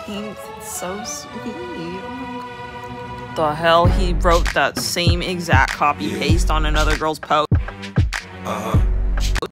Thanks, it's so sweet. Oh the hell, he wrote that same exact copy paste on another girl's post.